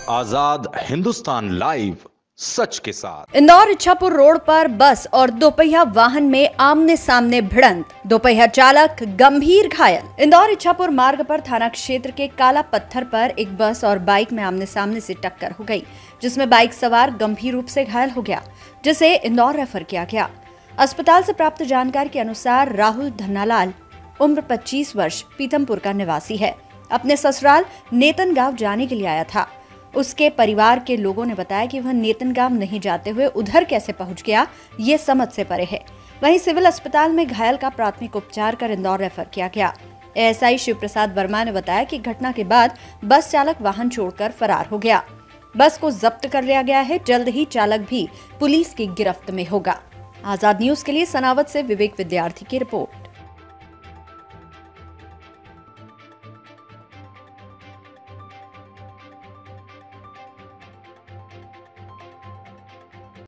आजाद Hindustan live, सच के साथ। Indore Ichhapur road पर बस और दोपहिया वाहन में आमने सामने भिड़ंत, दोपहिया चालक गंभीर घायल। इंदौर इच्छापुर मार्ग पर थाना क्षेत्र के काला पत्थर पर एक बस और बाइक में आमने सामने से टक्कर हो गई, जिसमें बाइक सवार गंभीर रूप से घायल हो गया, जिसे इंदौर रेफर किया गया। अस्पताल से प्राप्त जानकारी के अनुसार राहुल धन्नालाल उम्र 25 वर्ष पीथमपुर का निवासी है। अपने ससुराल नेतनगांव जाने के लिए आया था। उसके परिवार के लोगों ने बताया कि वह नेतनगांव नहीं जाते हुए उधर कैसे पहुंच गया, ये समझ से परे है। वहीं सिविल अस्पताल में घायल का प्राथमिक उपचार कर इंदौर रेफर किया गया। एएसआई शिव प्रसाद वर्मा ने बताया कि घटना के बाद बस चालक वाहन छोड़कर फरार हो गया। बस को जब्त कर लिया गया है। जल्द ही चालक भी पुलिस की गिरफ्त में होगा। आजाद न्यूज के लिए सनावद से विवेक विद्यार्थी की रिपोर्ट।